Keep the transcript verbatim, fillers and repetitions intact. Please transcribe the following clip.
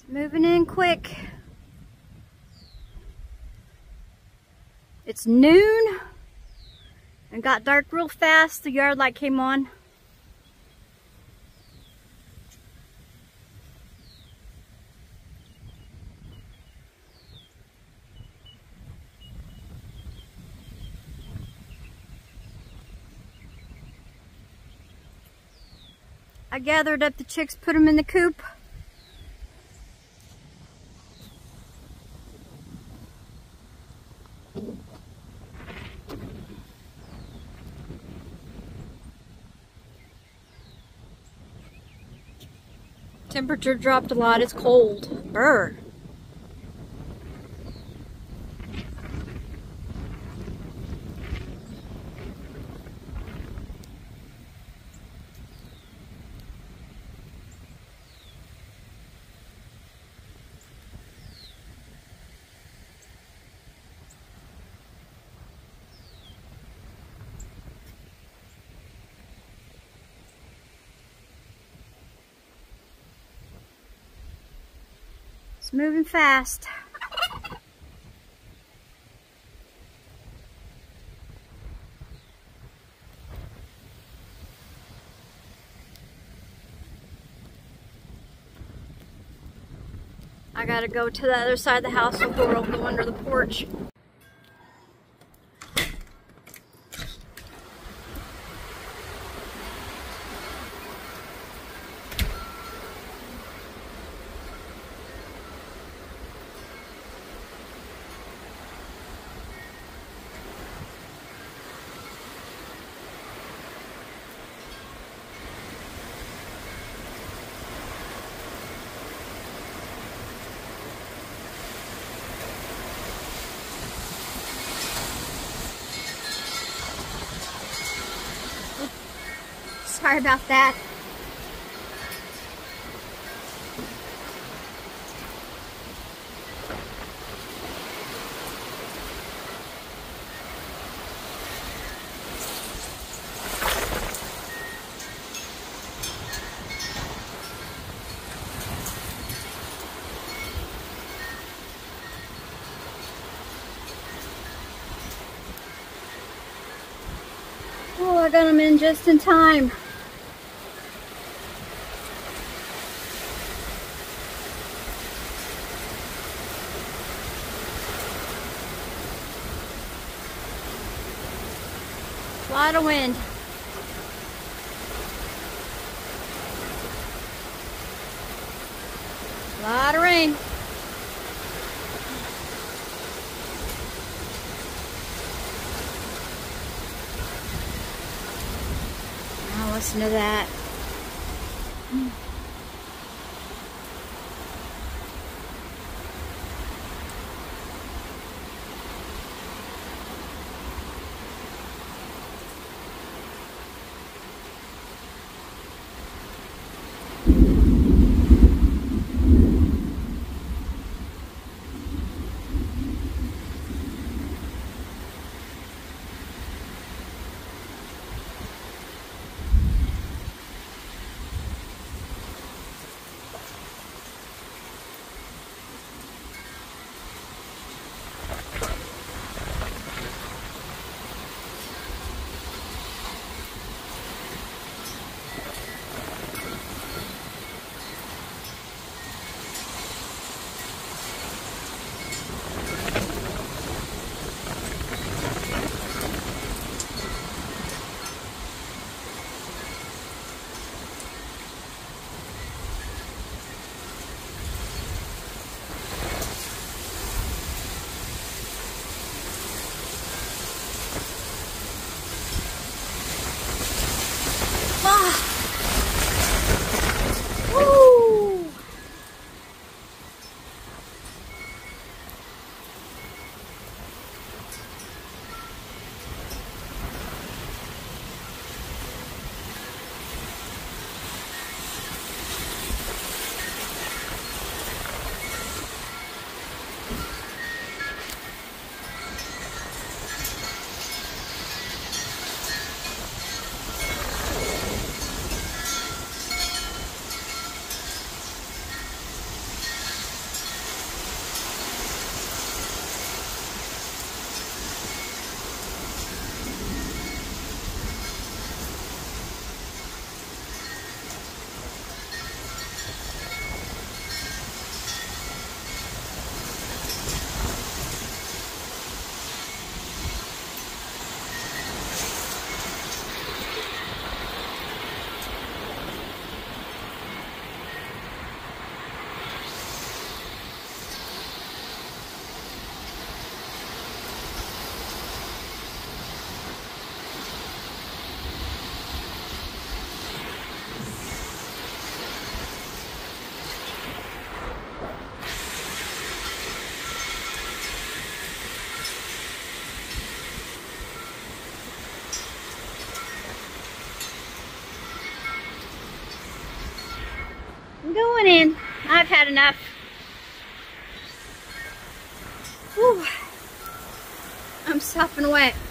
Moving in quick. It's noon and got dark real fast. The yard light came on. I gathered up the chicks, put them in the coop. Temperature dropped a lot. It's cold. Brr. It's moving fast. I gotta go to the other side of the house before I'll go under the porch. Sorry about that. Oh, I got them in just in time. A lot of wind. A lot of rain. Now listen to that. Woo! I'm going in. I've had enough. Whew. I'm sopping wet.